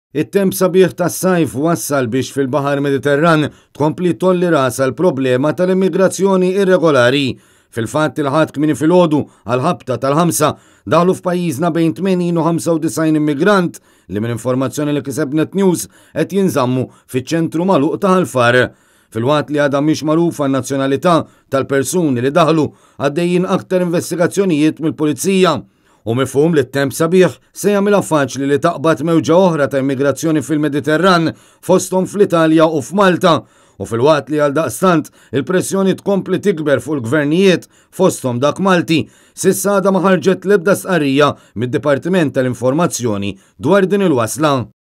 It-temp sabiħ tas-sajf wassal biex fil-Baħar Mediterran tkompli tolli rasa l-problema tal-immigrazzjoni irregolari. Fil-fatt il-ħadd kmini filgħodu għal-ħabta tal-5 daħlu f'pajjiżna bejn 80 u 95 immigrant li minn informazzjoni li kiseb Net News qed jinżammu fiċ-ċentru magħluq ta' Ħalfar. Fil-waqt li għadha mhix magħrufa n-nazzjonalità tal-persuni li daħlu għaddejjin aktar investigazzjonijiet mill-Pulizija. U mifhum li t-temp sabiħ se jagħmilha faċli li taqbad mewġa oħra ta' immigrazzjoni fil-Mediterran fosthom fl-Italja u f'Malta. U fil-waqt li għaldaqstant il-pressjoni tkompli tikber fuq il-gvernijiet fosthom dak Malti, s'issa għadha ma ħarġet l-ebda stqarrija mid-Dipartiment tal-Informazzjoni dwar din il-wasla.